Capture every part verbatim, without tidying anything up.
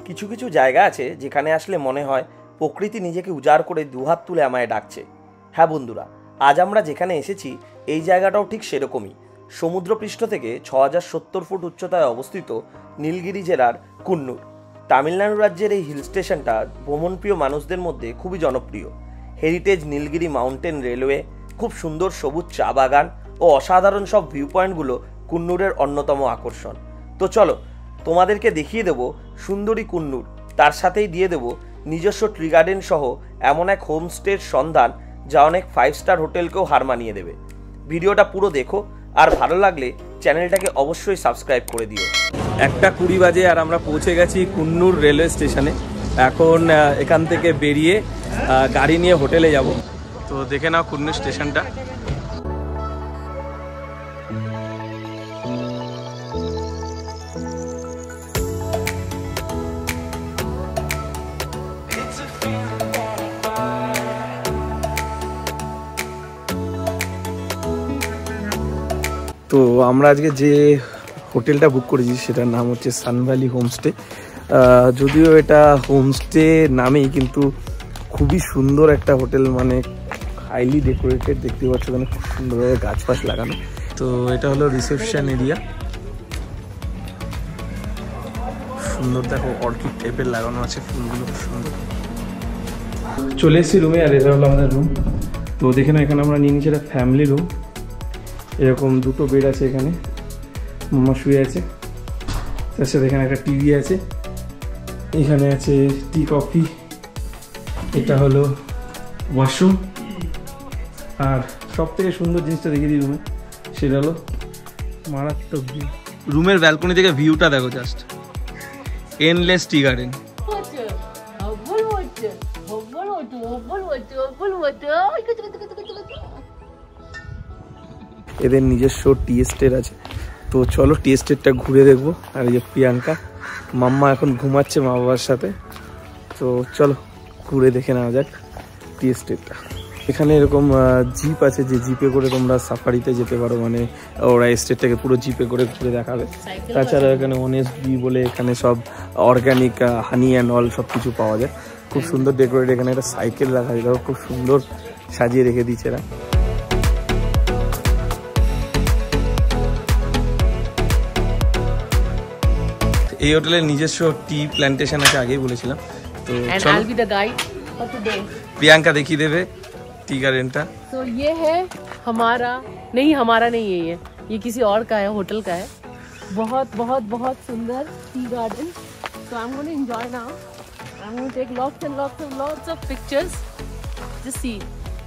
কিছু কিছু জায়গা আছে যেখানে আসলে মনে হয় প্রকৃতি নিজেকে উজাড় করে দুহাত তুলে আমায় ডাকছে। হ্যাঁ বন্ধুরা, আজ আমরা যেখানে এসেছি এই জায়গাটাও ঠিক সেরকমই। সমুদ্রপৃষ্ঠ থেকে ছ হাজার সত্তর ফুট উচ্চতায় অবস্থিত নীলগিরি জেলার কুন্নুর। তামিলনাড়ু রাজ্যের এই হিল স্টেশনটা ভ্রমণপ্রিয় মানুষদের মধ্যে খুবই জনপ্রিয়। হেরিটেজ নীলগিরি মাউন্টেন রেলওয়ে, খুব সুন্দর সবুজ চা বাগান ও অসাধারণ সব ভিউ পয়েন্টগুলো কুন্নুরের অন্যতম আকর্ষণ। তো চলো তোমাদেরকে দেখিয়ে দেব সুন্দরী কুন্নুর, তার সাথেই দিয়ে দেব নিজস্ব ট্রি গার্ডেন সহ এমন এক হোমস্টের সন্ধান যা অনেক ফাইভ স্টার হোটেলকেও হার মানিয়ে দেবে। ভিডিওটা পুরো দেখো, আর ভালো লাগলে চ্যানেলটাকে অবশ্যই সাবস্ক্রাইব করে দিও। একটা কুড়ি বাজে আর আমরা পৌঁছে গেছি কুন্নুর রেলওয়ে স্টেশনে। এখন এখান থেকে বেরিয়ে গাড়ি নিয়ে হোটেলে যাব। তো দেখে নাও কুন্নুর স্টেশনটা। তো আমরা আজকে যে হোটেলটা বুক করেছি সেটার নাম হচ্ছে সানভ্যালি হোমস্টে। যদিও এটা হোমস্টে নামেই, কিন্তু খুবই সুন্দর একটা হোটেল, মানে হাইলি ডেকোরেটেড। দেখতে পাচ্ছ এখানে খুব সুন্দরভাবে গাছ ফাছ লাগানো। তো এটা হলো রিসেপশন এরিয়া, সুন্দর দেখো অর্কিড টাইপের লাগানো আছে, ফুলগুলো খুব সুন্দর। চলে এসেছি রুমে, আর এটা হলো আমাদের রুম। তো দেখে না, এখানে আমরা নিয়ে নিচ্ছি একটা ফ্যামিলি রুম। এরকম দুটো বেড আছে, এখানে মামা শুয়ে আছে, তার সাথে এখানে একটা টিভি আছে, এখানে আছে টি কফি, এটা হলো ওয়াশরুম। আর সব থেকে সুন্দর জিনিসটা দেখিয়ে দিই রুমে, সেটা হলো মারাত্মক ভিউ। রুমের ব্যালকনি থেকে ভিউটা দেখো, জাস্ট এন্ডলেস টি গার্ডেন। এদের নিজস্ব টি এস্টেট আছে, তো চলো টি এস্টেটটা ঘুরে দেখবো। আর এই যে প্রিয়াঙ্কা মাম্মা এখন ঘুমাচ্ছে মা বাবার সাথে, তো চলো ঘুরে দেখে নেওয়া যাক টি এস্টেটটা। এখানে এরকম জিপ আছে, যে জিপে করে তোমরা সাফারিতে যেতে পারো, মানে ওরা এস্টেটটাকে পুরো জিপে করে ঘুরে দেখাবে। তাছাড়া এখানে অনেস্ট বি বলে এখানে সব অর্গানিক হানি অ্যান্ড অল সব কিছু পাওয়া যায়। খুব সুন্দর ডেকোরেট। এখানে একটা সাইকেল রাখা যায়, খুব সুন্দর সাজিয়ে রেখে দিচ্ছে এরা। এই হোটেলের নিজস্ব টি প্ল্যান্টেশন আছে, আগেই বলেছিলাম। তো प्रियंका देखी देवे टी गार्डन। तो ये है हमारा, नहीं हमारा नहीं है, ये ये किसी और का है, होटल का है। बहुत बहुत बहुत सुंदर tea garden. So I'm going to enjoy now. I'm going to take lots and lots and lots of pictures. Just see.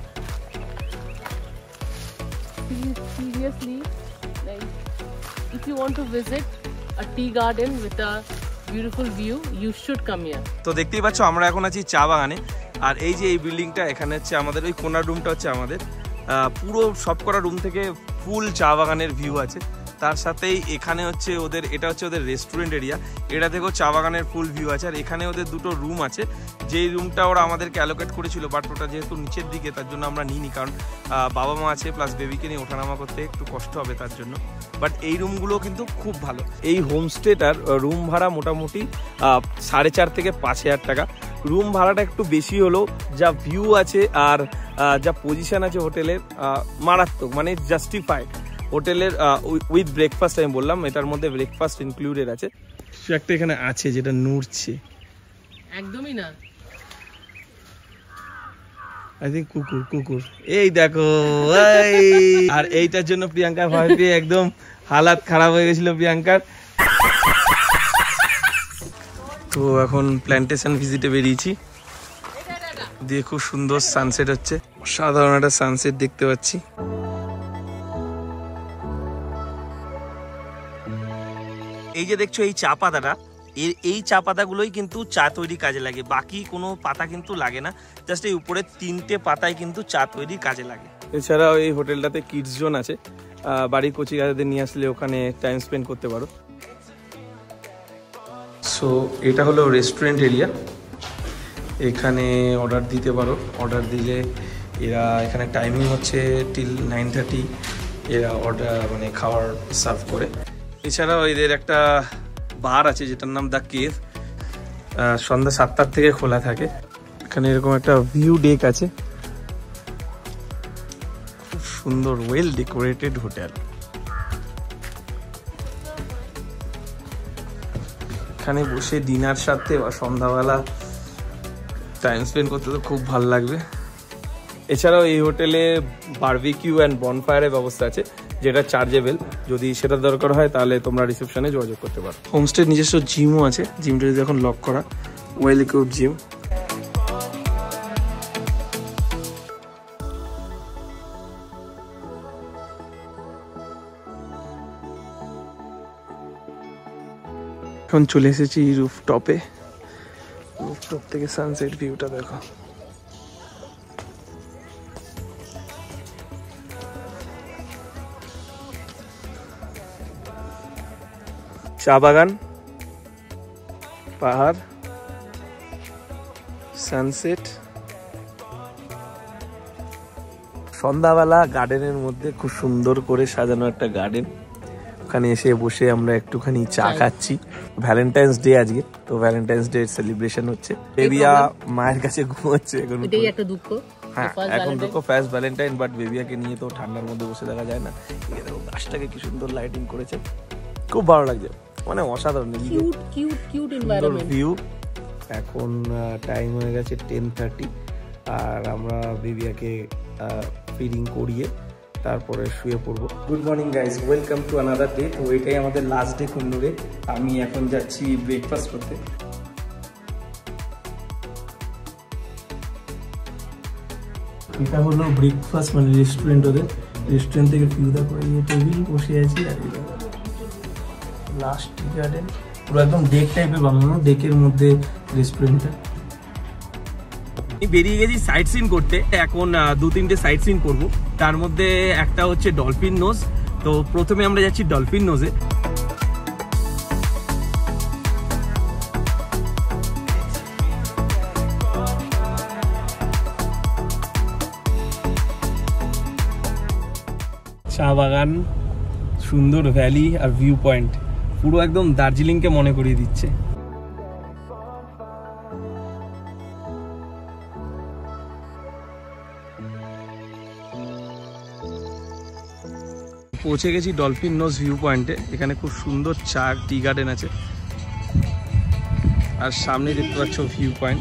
Seriously, like if you want to visit a tea garden with a beautiful view, you should come here. তো দেখতেই পাচ্ছ আমরা এখন আছি চা বাগানে। আর এই যে এই বিল্ডিংটা, এখানে হচ্ছে আমাদের ওই কোনার রুমটা হচ্ছে আমাদের। পুরো সব করা রুম থেকে ফুল চা বাগানের ভিউ আছে। তার সাথেই এখানে হচ্ছে ওদের, এটা হচ্ছে ওদের রেস্টুরেন্ট এরিয়া, এটা থেকেও চা বাগানের ফুল ভিউ আছে। আর এখানে ওদের দুটো রুম আছে, যেই রুমটা ওরা আমাদেরকে অ্যালোকেট করেছিল, বাট ওটা যেহেতু নিচের দিকে তার জন্য আমরা নিইনি, কারণ বাবা মা আছে প্লাস বেবিকে নিয়ে ওঠানামা করতে একটু কষ্ট হবে তার জন্য। বাট এই রুমগুলো কিন্তু খুব ভালো। এই হোমস্টেটার রুম ভাড়া মোটামুটি সাড়ে চার থেকে পাঁচ হাজার টাকা। রুম ভাড়াটা একটু বেশি হলো, যা ভিউ আছে আর যা পজিশন আছে হোটেলের মারাত্মক, মানে জাস্টিফাইড। হোটেলের উইথ ব্রেকফাস্ট আমি বললাম, এটার মধ্যে ব্রেকফাস্ট ইনক্লুডেড আছে। একটা এখানে আছে যেটা নড়ছে, একদমই না, আই থিঙ্ক কুকুর। কুকুর এই দেখো, আর এইটার জন্য প্রিয়াঙ্কা ভয় পেয়ে একদম হালাত খারাপ হয়ে গেছিল প্রিয়াঙ্কার। তো এখন প্ল্যান্টেশন ভিজিটে বেরিয়েছি, দিয়ে খুব সুন্দর সানসেট হচ্ছে, সাধারণ একটা সানসেট দেখতে পাচ্ছি। এই যে দেখছো এই চা পাতাটা, এর এই চা পাতাগুলোই কিন্তু চা তৈরি কাজে লাগে, বাকি কোনো পাতা কিন্তু লাগে না। জাস্ট এই উপরে তিনটে পাতায় কিন্তু চা তৈরির কাজে লাগে। এছাড়াও এই হোটেলটাতে কিডস জোন আছে, বাড়ির কচি কাচাদের নিয়ে আসলে ওখানে টাইম স্পেন্ড করতে পারো। সো এটা হলো রেস্টুরেন্ট এরিয়া, এখানে অর্ডার দিতে পারো। অর্ডার দিলে এরা, এখানে টাইমিং হচ্ছে টিল নাইন থার্টি এরা অর্ডার মানে খাবার সার্ভ করে। এছাড়াও এদের একটা বার আছে যেটার নাম দ্য কেভ, সন্ধ্যা সাতটার থেকে খোলা থাকে। এখানে এরকম একটা ভিউ ডেক আছে, খুব সুন্দর ওয়েল ডেকোরেটেড হোটেল। এখানে বসে ডিনার সাথে বা সন্ধ্যাবেলা টাইম স্পেন্ড করতে তো খুব ভালো লাগবে। এছাড়াও এই হোটেলে বারবিকিউ অ্যান্ড বনফায়ারের ব্যবস্থা আছে, যেটা চার্জেবল। যদি সেটা দরকার হয় তাহলে তোমরা রিসেপশনে যোগাযোগ করতে পারো। হোমস্টের নিজস্ব জিমও আছে, জিমটা যদি এখন লক করা, ওয়েল ইকুইপড জিম। এখন চলে এসেছি রুফটপে, রুফটপ থেকে সানসেট ভিউটা দেখো। চা বাগান, পাহাড়, সানসেট, সন্ধ্যাবেলা গার্ডেনের মধ্যে খুব সুন্দর করে সাজানো একটা গার্ডেন। ওখানে এসে বসে আমরা একটুখানি চা খাচ্ছি। ভ্যালেন্টাইন্স ডে আজকে, তো ভ্যালেন্টাইন্স ডে সেলিব্রেশন হচ্ছে। বেবিয়া মায়ের কাছে ঘুমাচ্ছে এখন, এটাই একটা দুঃখ। হ্যাঁ এখন দেখো ফার্স্ট ভ্যালেন্টাইন, বাট বেবিয়াকে নিয়ে তো ঠান্ডার মধ্যে বসে দেখা যায় না। এই দেখো গাছটাকে কি সুন্দর লাইটিং করেছে, খুব ভালো লাগছে, মানে অসাধারণ cute cute cute environment view. এখন টাইম হয়ে গেছে টেন থার্টি, আর আমরা বেবিয়াকে ফিডিং করিয়ে তারপরে শুয়ে পড়বো। Good morning guys, welcome to another day. তো এটাই আমাদের লাস্ট ডে কুন্নুরে। আমি এখন যাচ্ছি ব্রেকফাস্ট করতে। এটা হলো ব্রেকফাস্ট, মানে রেস্টুরেন্ট ওদের। রেস্টুরেন্ট থেকে ভিউ দেখো, এই টেবিল বসে আছি, আর লাস্ট টি গার্ডেন পুরো একদম ডেক টাইপের বানানো, ডেকের মধ্যে রেস্টুরেন্টটা। বেরিয়ে গেছি সাইট সিন করতে। এখন দু তিনটে সাইট সিন করবো, তার মধ্যে একটা হচ্ছে ডলফিন নোজ। তো প্রথমে আমরা যাচ্ছি ডলফিন নোজে। চা বাগান, সুন্দর ভ্যালি আর ভিউ পয়েন্ট, পুরো একদম দার্জিলিংকে মনে করিয়ে দিচ্ছে। পৌঁছে গেছি ডলফিন নোজ ভিউ পয়েন্টে। এখানে খুব সুন্দর চা টি গার্ডেন আছে, আর সামনে দেখতে পাচ্ছ ভিউ পয়েন্ট।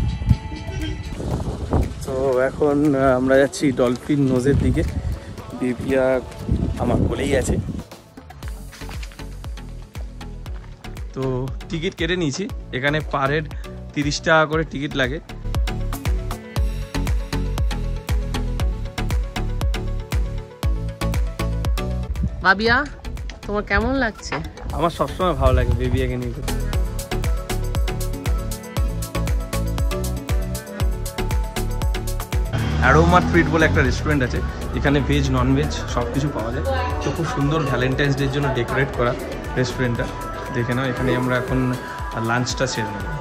তো এখন আমরা যাচ্ছি ডলফিন নোজের দিকে। বেবিয়া আমার কোলেই আছে। তো টিকিট কেটে নিয়েছি, এখানে পার হেড তিরিশ টাকা করে টিকিট লাগে। বাবিয়া, তোমার কেমন লাগছে? আমার সবসময় ভালো লাগে বেবিয়াকে নিয়ে ঘুরতে। অ্যারোমা ট্রিট বলে একটা রেস্টুরেন্ট আছে, এখানে ভেজ নন ভেজ সব কিছু পাওয়া যায়। তো খুব সুন্দর ভ্যালেন্টাইন্স ডের জন্য ডেকোরেট করা রেস্টুরেন্টটা, দেখে নাও। এখানে আমরা এখন লাঞ্চটা সেরে নেব।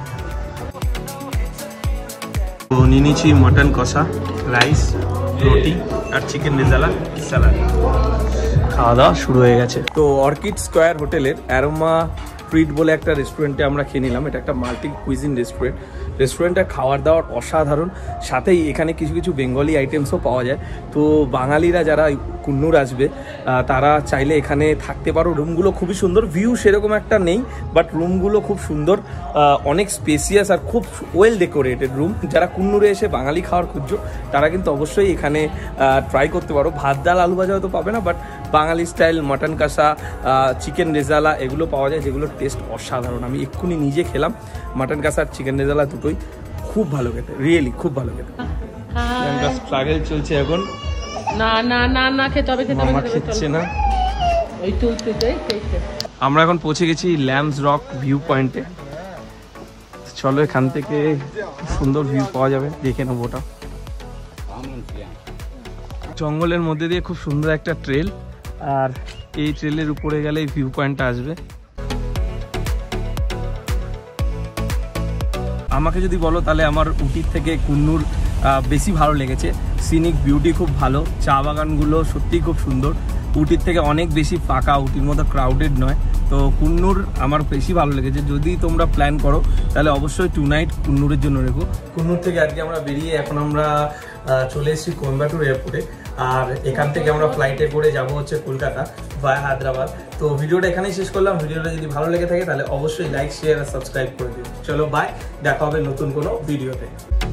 তো নিয়ে নিয়েছি মটন কষা, রাইস, রুটি আর চিকেন রেজালা স্যালাড। খাওয়া দাওয়া শুরু হয়ে গেছে। তো অর্কিড স্কোয়ার হোটেলের অ্যারোমা ট্রিট বলে একটা রেস্টুরেন্টে আমরা খেয়ে নিলাম। এটা একটা মাল্টি কুইজিন রেস্টুরেন্ট। রেস্টুরেন্টটা খাওয়ার দাওয়ার অসাধারণ, সাথেই এখানে কিছু কিছু বেঙ্গলি আইটেমসও পাওয়া যায়। তো বাঙালিরা যারা কুন্নুর আসবে তারা চাইলে এখানে থাকতে পারো। রুমগুলো খুবই সুন্দর, ভিউ সেরকম একটা নেই, বাট রুমগুলো খুব সুন্দর, অনেক স্পেসিয়াস আর খুব ওয়েল ডেকোরেটেড রুম। যারা কুন্নুরে এসে বাঙালি খাওয়ার খুঁজছো তারা কিন্তু অবশ্যই এখানে ট্রাই করতে পারো। ভাত ডাল আলু ভাজা হয়তো পাবে না, বাট বাঙালি স্টাইল মটন কষা, চিকেন রেজালা এগুলো পাওয়া যায়, যেগুলোর টেস্ট অসাধারণ। আমি এক্ষুনি নিজে খেলাম মটন কষা আর চিকেন রেজালা, দুটোই খুব ভালো খেতে, রিয়েলি খুব ভালো খেতে। স্ট্রাগল চলছে এখন। না না না না খেতে হবে, খেতে হবে, খেতে না। ওই চলছে। আমরা এখন পৌঁছে গেছি ল্যাম্পস রক ভিউ পয়েন্টে। চলো এখান থেকে সুন্দর ভিউ পাওয়া যাবে, দেখে নেবো ওটা। জঙ্গলের মধ্যে দিয়ে খুব সুন্দর একটা ট্রেল, আর এই ট্রেলের উপরে গেলে এই ভিউ পয়েন্টটা আসবে। আমাকে যদি বলো তাহলে আমার উটির থেকে কুন্নুর বেশি ভালো লেগেছে। সিনিক বিউটি খুব ভালো, চা বাগানগুলো সত্যিই খুব সুন্দর। উটির থেকে অনেক বেশি ফাঁকা, উটির মতো ক্রাউডেড নয়। তো কুন্নুর আমার বেশি ভালো লেগেছে। যদি তোমরা প্ল্যান করো তাহলে অবশ্যই টু নাইট কুন্নুরের জন্য রেখো। কুন্নুর থেকে আজকে আমরা বেরিয়ে এখন আমরা চলে এসেছি কোয়েম্বাটুর এয়ারপোর্টে, আর এখান থেকে আমরা ফ্লাইটে করে যাব হচ্ছে কলকাতা বা হায়দ্রাবাদ। তো ভিডিওটা এখানেই শেষ করলাম। ভিডিওটা যদি ভালো লেগে থাকে তাহলে অবশ্যই লাইক, শেয়ার আর সাবস্ক্রাইব করে দিন। চলো বাই, দেখা হবে নতুন কোনো ভিডিওতে।